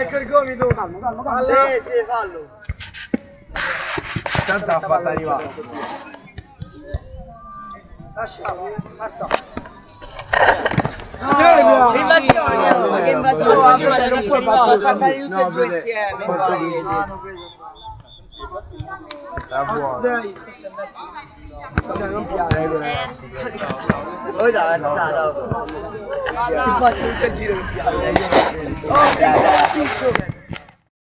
Ecco il gomito. Calmo, calmo, calmo. Sì, fallo. Tanto ha fatto arrivare. Lasciamo, lasciamo. Invasione, ma che invasione? No, saltare tutti e due insieme. Sta buono. Non piace. Poi da versata. Infatti non c'è il giro che piace.